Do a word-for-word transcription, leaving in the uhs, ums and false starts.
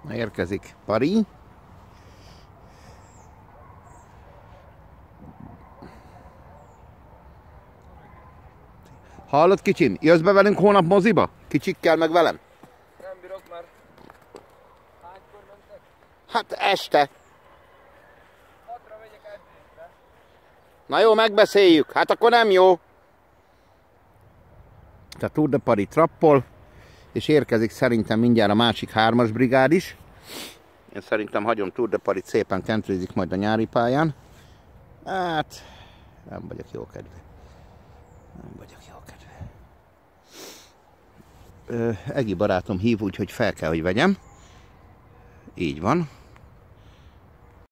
Érkezik Pari. Hallod, kicsim? Jössz be velünk hónap moziba? Kicsikkel meg velem? Nem bírok már. Hánykor mentek? Hát este. Hatra megyek edzésre. Na jó, megbeszéljük. Hát akkor nem jó. Tehát Tour de Paris trappol, és érkezik szerintem mindjárt a másik hármas brigád is. Én szerintem hagyom Tour de Paris szépen kentőzik majd a nyári pályán. Hát nem vagyok jó kedvű. Nem vagyok jó kedvű. Ö, Egi barátom hív, úgyhogy fel kell, hogy vegyem. Így van.